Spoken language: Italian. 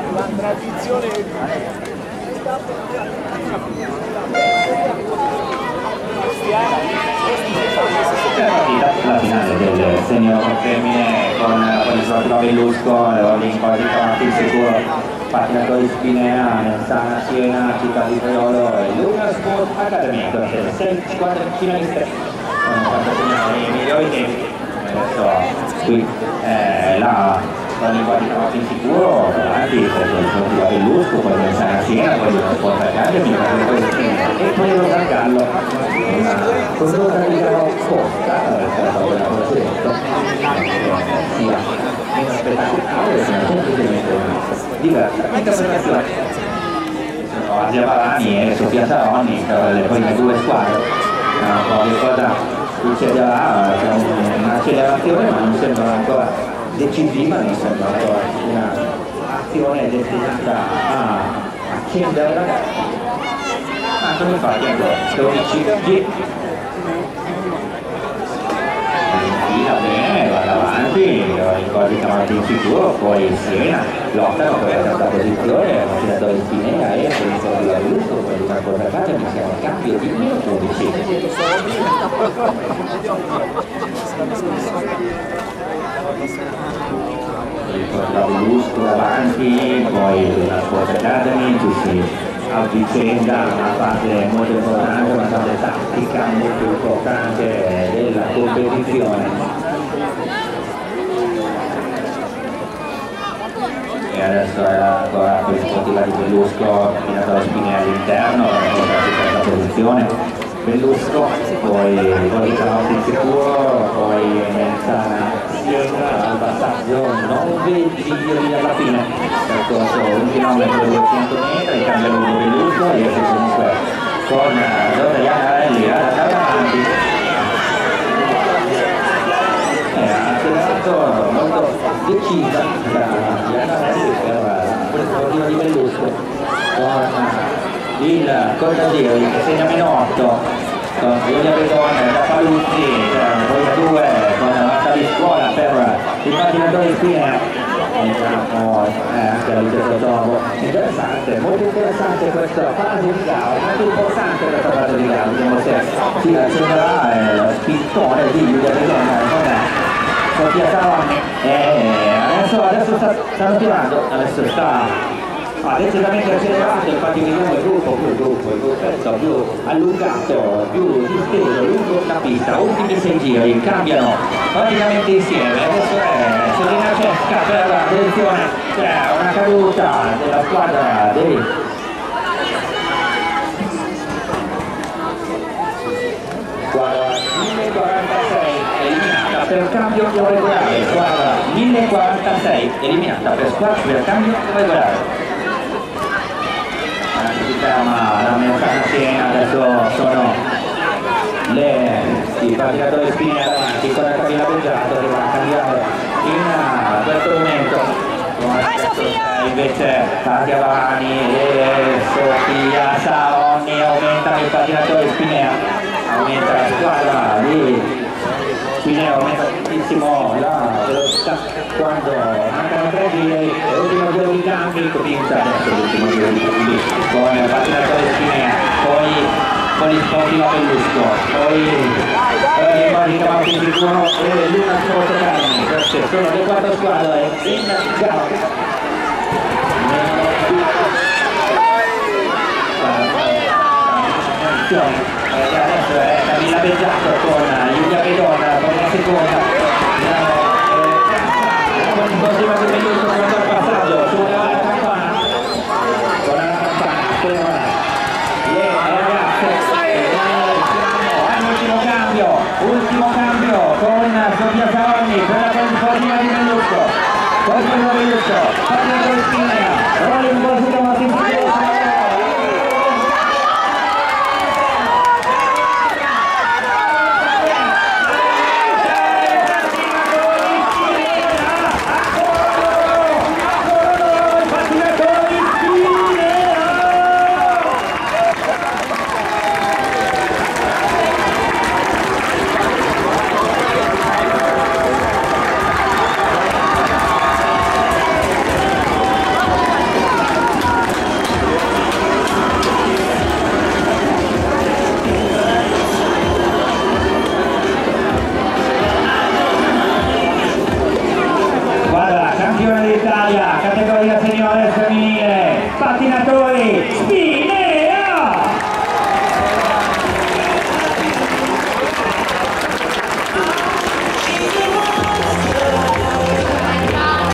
La tradizione la finale del senior femmine con il suo Bellusco, l'incontro sicuro, pattinatori Spinea, Nelsana, Siena, Città di Priolo e Luna Sport Academy, con le 6 squadre finaliste con 40 segnali migliori tempi. Adesso qui con il quadricato insicuro davanti per il suo Bellusco, poi Nelsana, Siena, poi Luna Sport Academy, e poi lo Gallo, una condotta di Costa della precedente, sia meno spettacolare, sia semplicemente diversa interpretazione. Sono Asia Barani e Sofia Saronni, le prime due squadre, qualcosa succede là, c'è un'accelerazione ma non sembra ancora decisiva, non sembra ancora un'azione destinata a accendere la gara. Come infatti ancora 12G infila bene, va davanti, ricordi Camarati insicuro, poi Siena lottano per la terza posizione, Macinatore Spinea e Felice di Bellusco, poi di Marco Mercate, ma siamo a cambio di meno 12. La Bellusco davanti, poi la Sport Academy, ci si avvicenda una fase molto importante, una fase tattica molto importante della competizione. E adesso è ancora per il sportiva di Bellusco, Minatore Spinea all'interno, la terza posizione. Bellusco, poi Canotti insicuro, poi Nelsana Siena al passaggio 9 giri alla fine, percorso 1 km e 200 metri, cambia lungo Bellusco, riesce comunque con Doriana Arelli ad andare avanti. Ha accelerato molto decisa da Doriana Arelli per il sportivo di Bellusco, con il Contagiri che segna meno 8 con Giulia Bedone da Paluzzi, poi 2 con la di scuola per il pattinatore Spinea, anche la Lucia Sotomo. Interessante, molto interessante questa fase di gara, molto importante questa fase di gara, vediamo se si accenderà lo spintone di Giulia Bedone con Sofia Saronni. Adesso stanno tirando, adesso sta decisamente accelerato, infatti vediamo il gruppetto più allungato, più disteso lungo la pista, ultimi 6 giri, cambiano praticamente insieme. Adesso è Selena Cesca per la direzione, c'è una caduta della squadra dei squadra 1046 eliminata per cambio regolare, squadra 1046 eliminata per cambio regolare. Si ferma la Nelsana Siena, adesso sono i pattinatori Spinea davanti con la cabina Beggiato che va a cambiare in questo momento. Invece Katia Varani e Sofia Saronni aumentano i pattinatori Spinea, aumenta la squadra di Spinea, aumenta tantissimo la velocità quando mancano 3 giri e l'ultimo giro di cambi comincia adesso l'ultimo giro di cambi con il pattinatore Spinea, poi con il sportivo Bellusco, poi il Camarati insicuro e Luna Sport Academy. Queste sono le 4 squadre in gara. Adesso è Camilla Beggiato con Giulia Bedona con la seconda, con il sportivo di Bellusco con il passaggio sulla campana, con la campana per le ragazze hanno ultimo cambio con Sofia Saronni per la sportiva di Bellusco, Pattinatore Spinea, Rolling Ball Camarati insicuro. campione d'Italia, categoria seniore femminile, pattinatori